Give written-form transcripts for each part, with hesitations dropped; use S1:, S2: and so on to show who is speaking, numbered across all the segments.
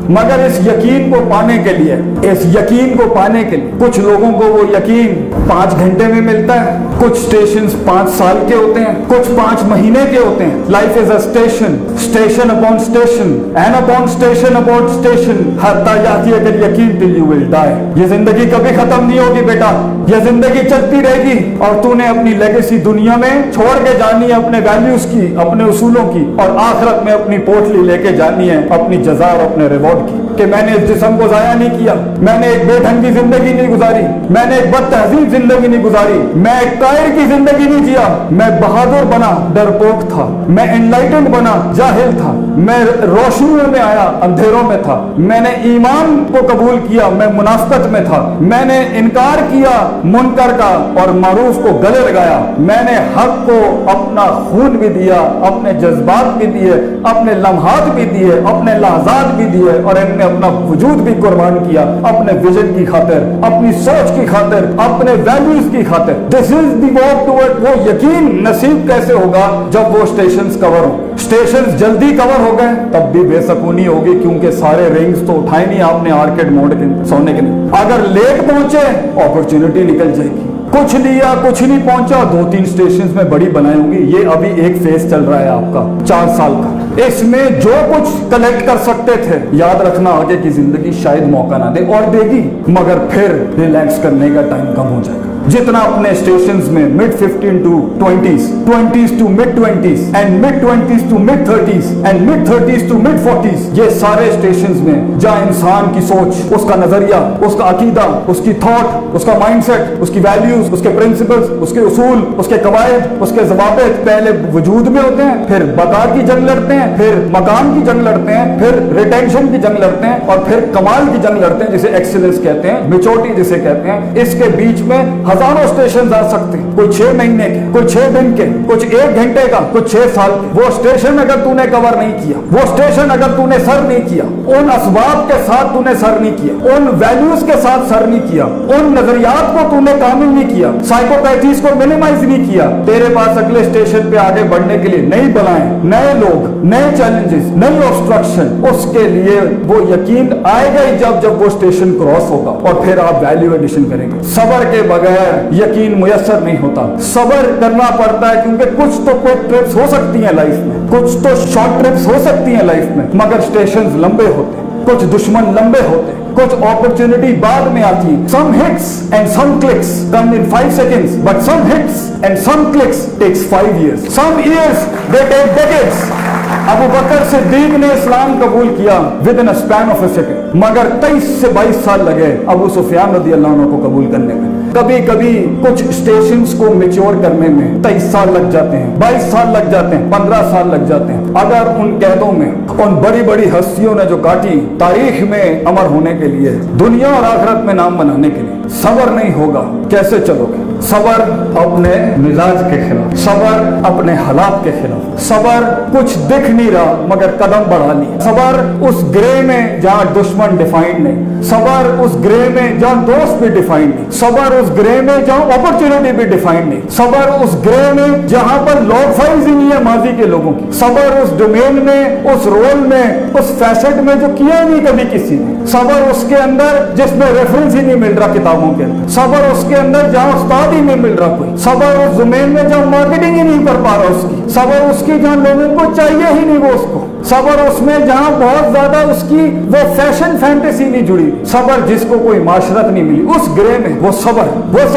S1: मगर इस यकीन को पाने के लिए, इस यकीन को पाने के लिए कुछ लोगों को वो यकीन 5 घंटे में मिलता है, कुछ स्टेशन 5 साल के होते हैं, कुछ 5 महीने के होते हैं। Life is a station, station upon station and upon station upon station, हत्ता याती अगर यकीन टिल यू विल डाई। ये जिंदगी कभी खत्म नहीं होगी बेटा, ये जिंदगी चलती रहेगी और तूने अपनी लेगेसी दुनिया में छोड़ के जानी है, अपने वैल्यूज की, अपने उसूलों की, और आखिरत में अपनी पोटली लेके जानी है अपनी जज़ा और अपने रिवॉर्ड की, कि मैंने इस जिस्म को जाया नहीं किया, मैंने एक बेढंग की जिंदगी नहीं गुजारी, मैंने एक बदतहजीब जिंदगी नहीं गुजारी, मैं एक कायर की जिंदगी नहीं जिया, मैं बहादुर बना डरपोक था, मैं एनलाइटेंड बना जाहिल था, मैं रोशनियों में आया अंधेरों में था, मैंने ईमान को कबूल किया मैं मुनाफकत में था, मैंने इनकार किया मुनकर का और मारूफ को गले लगाया, मैंने हक को अपना खून भी दिया, अपने जज्बात भी दिए, अपने लम्हात भी दिए, अपने लहजात भी दिए, और इनने अपना वजूद भी कुर्बान किया अपने विजन की खातिर, अपनी सोच की खातिर, अपने वैल्यूज की खातिर। This is the walk toward. वो यकीन नसीब कैसे होगा जब वो स्टेशंस कवर हो। स्टेशंस जल्दी कवर हो गए तब भी बेसकूनी होगी, क्योंकि सारे रिंग्स तो उठाए नहीं आपने आर्केड मोड के सोने के लिए। अगर लेट पहुंचे अपॉर्चुनिटी निकल जाएगी, कुछ लिया कुछ नहीं पहुंचा, 2-3 स्टेशन में बड़ी बनाई होंगी। ये अभी एक फेज चल रहा है आपका 4 साल का, इसमें जो कुछ कलेक्ट कर सकते थे, याद रखना आगे की जिंदगी शायद मौका ना दे, और देगी मगर फिर रिलैक्स करने का टाइम कम हो जाएगा। जितना अपने स्टेशंस में mid 15 to 20s, 20s to mid 20s and mid 20s to mid 30s and mid 30s to mid 40s, ये सारे स्टेशंस में जहाँ इंसान की सोच, उसका नजरिया, उसका अकीदा, उसकी थॉट, उसका माइंडसेट, उसकी वैल्यूज, उसके प्रिंसिपल्स, उसके उसूल, उसके कवायद, उसके ज़वाबित पहले वजूद में होते हैं, फिर बका की जंग लड़ते हैं, फिर मकाम की जंग लड़ते हैं, फिर रिटेंशन की जंग लड़ते हैं, और फिर कमाल की जंग लड़ते हैं जिसे एक्सीलेंस कहते हैं, मेच्योरिटी जिसे कहते हैं। इसके बीच में हजारों स्टेशन आ सकते हैं, कोई 6 महीने के, कोई 6 दिन के, कुछ 1 घंटे का, कुछ 6 साल के। वो स्टेशन अगर तूने कवर नहीं किया, वो स्टेशन अगर तूने सर नहीं किया, उन असबाब के साथ तूने सर नहीं किया, उन वैल्यूज के साथ सर नहीं किया, उन नजरियात को तूने कामिल नहीं किया, साइकोपैथीज को मिनिमाइज नहीं किया, तेरे पास अगले स्टेशन पे आगे बढ़ने के लिए नई बलाएं, नए लोग, नए चैलेंजेस, नई ऑब्स्ट्रक्शन, उसके लिए वो यकीन आएगा ही जब वो स्टेशन क्रॉस होगा, और फिर आप वैल्यू एडिशन करेंगे। सबर के बगैर यकीन मुयस्सर नहीं होता, सबर करना पड़ता है, क्योंकि कुछ तो क्विक ट्रिप्स हो सकती हैं लाइफ में, कुछ तो शॉर्ट ट्रिप्स हो सकती हैं लाइफ में, मगर स्टेशंस लंबे होते हैं, कुछ दुश्मन लंबे होते हैं, कुछ अपॉर्चुनिटी बाद में आती है। Some hits and some clicks come in 5 seconds, but some hits and some clicks takes 5 years, सम years they take decades। Abu Bakr Siddique ने इस्लाम कबूल किया within a span of a second, मगर 23 से 22 साल लगे अबू सुफियान रज़ियल्लाहु अन्हु को कबूल करने में। कभी कभी कुछ स्टेशंस को मैच्योर करने में 23 साल लग जाते हैं, 22 साल लग जाते हैं, 15 साल लग जाते हैं। अगर उन कैदों में उन बड़ी बड़ी हस्तियों ने जो काटी तारीख में अमर होने के लिए, दुनिया और आखिरत में नाम बनाने के लिए, सबर नहीं होगा कैसे चलोगे? सबर अपने मिजाज के खिलाफ, सबर अपने हालात के खिलाफ, सबर कुछ दिख नहीं रहा मगर कदम बढ़ा लिया, सबर उस ग्रे में जहाँ दुश्मन डिफाइंड नहीं, सबर उस ग्रे में जहाँ दोस्त भी डिफाइंड नहीं, सबर उस ग्रे में जहाँ अपॉर्चुनिटी भी डिफाइंड नहीं, सबर उस ग्रे में जहाँ पर लॉग फाइल्स ही नहीं है माजी के लोगों की, सबर उस डोमेन में, उस रोल में, उस फैसेट में जो किया नहीं कभी किसी ने, सबर उसके अंदर जिसमें रेफरेंस ही नहीं मिल रहा किताबों के अंदर, सबर उसके अंदर जहाँ उस्ताद ही नहीं मिल रहा कोई, सबर उस जमीन में जहाँ मार्केटिंग ही नहीं कर पा रहा उसकी, सबर उसकी जहाँ लोगों को चाहिए ही नहीं वो उसको, सबर उसमें जहाँ बहुत ज्यादा उसकी वो फैशन फैंटेसी नहीं जुड़ी, सबर जिसको कोई माशरत नहीं मिली, उस ग्रे में वो सबर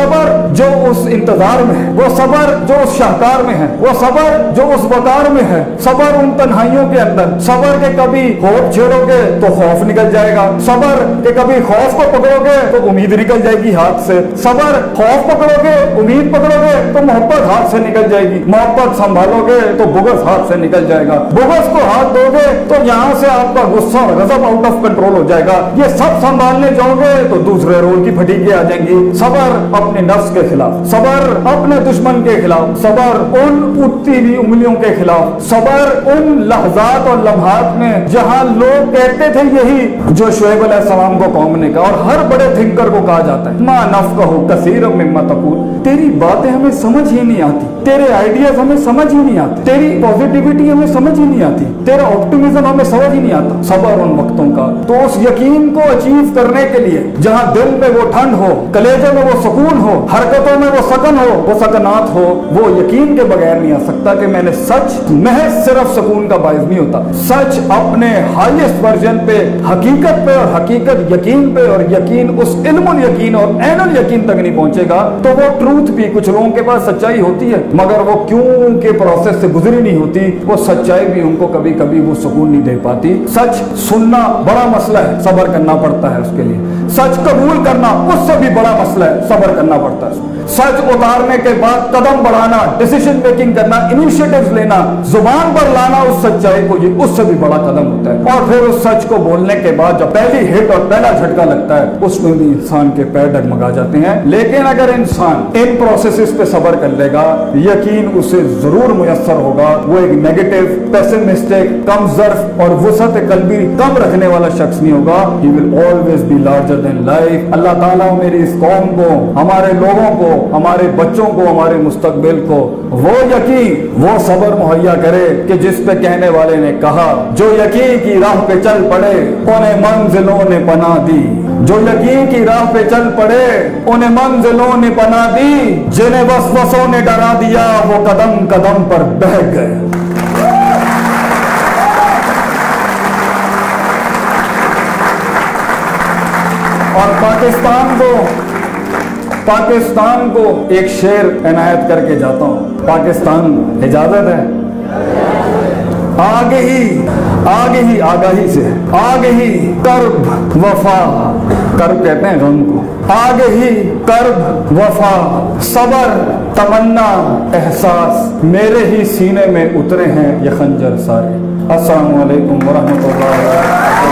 S1: जो उस इंतजार में है, वो सबर जो उस शाहकार में है, वो सबर जो उस वकार में है, सबर उन तन्हाइयों के अंदर, सबर के कभी खौफ छेड़ोगे तो खौफ निकल जाएगा, सबर के कभी खौफ को पकड़ोगे तो उम्मीद निकल जाएगी हाथ से, सबर खौफ पकड़ोगे, उम्मीद पकड़ोगे तो मोहब्बत हाथ से निकल जाएगी, मोहब्बत संभालोगे तो बुग़्ज़ हाथ से निकल जाएगा, बुग़्ज़ को हाथ दोगे तो यहाँ से आपका गुस्सा और गज़ब आउट ऑफ कंट्रोल हो जाएगा, ये सब संभालने जाओगे तो दूसरे रोल की फटीकें आ जाएंगी। सबर अपने नफ्स के खिलाफ, सबर अपने दुश्मन के खिलाफ, सबर उन उठती हुई उंगलियों के खिलाफ, सबर उन लहजात और लम्हात में जहाँ लोग कहते थे यही जो शुएब अलैहिस्सलाम को कौम ने कहा, और हर बड़े थिंकर को कहा जाता है, मा नफ़क़हु कसीरम मिम्मा तक़ूल, तेरी बातें हमें समझ ही नहीं आती, तेरे आइडियाज हमें समझ ही नहीं आते, तेरी पॉजिटिविटी हमें समझ ही नहीं आती, तेरा ऑप्टिमिज्म हमें समझ ही नहीं आता, सबर उन वक्तों का। तो उस यकीन को अचीव करने के लिए जहाँ दिल में वो ठंड हो, कलेजे में वो सुकून हो, हरकतों में वो सकन हो, वो सकनात हो, वो यकीन के बगैर नहीं आ सकता कि मैंने सच महज सिर्फ सुकून का बाइस नहीं होता। सच अपने हाईएस्ट वर्जन पे, हकीकत पे, और हकीकत यकीन पे, और यकीन उस इल्मुल यकीन और ऐनुल यकीन तक नहीं पहुंचेगा तो वो ट्रूथ भी, कुछ लोगों के पास सच्चाई होती है मगर वो क्यों के प्रोसेस से गुजरी नहीं होती, वो सच्चाई भी उनको कभी कभी वो सुकून नहीं दे पाती। सच सुनना बड़ा मसला है, सब्र करना पड़ता है उसके लिए। सच कबूल करना उससे भी बड़ा मसला है, सब्र करना पड़ता है। सच उतारने के बाद कदम बढ़ाना, डिसीजन मेकिंग करना, इनिशिएटिव्स लेना, जुबान पर लाना उस सच्चाई को, ये उससे भी बड़ा कदम होता है। और फिर उस सच को बोलने के बाद जब पहली हिट और पहला झटका लगता है उसमें भी इंसान के पैर डगमगा जाते हैं। लेकिन अगर इंसान इन प्रोसेसेस पे सब्र कर लेगा, यकीन उसे जरूर मुयस्सर होगा। वो एक नेगेटिव, पेसिमिस्टिक, कम ज़र्फ और वुसअत क़ल्बी कम रखने वाला शख्स नहीं होगा। He will always be larger than life. अल्लाह ताला मेरी इस कौम को, हमारे लोगों को, हमारे बच्चों को, हमारे मुस्तकबिल को वो यकीन, वो सब्र मुहैया करे कि जिस पे कहने वाले ने कहा, जो यकीन की राह पे चल पड़े उन्हें मंजिलों ने पनाह दी। जो यकीन की राह पे चल पड़े उन्हें मंजिलों ने पनाह दी। जिन्हें वसवसों ने डरा दिया वो कदम कदम पर बह गए। और पाकिस्तान को एक शेर इनायत करके जाता हूं। पाकिस्तान, इजाजत है? आगे ही आगाही से, आगे ही कर्ब वफा, कर्ब कहते हैं गम को, आगे ही कर्ब वफा, सबर, तमन्ना, एहसास, मेरे ही सीने में उतरे हैं ये खंजर सारे। अस्सलामु अलैकुम वरहमतुल्लाह।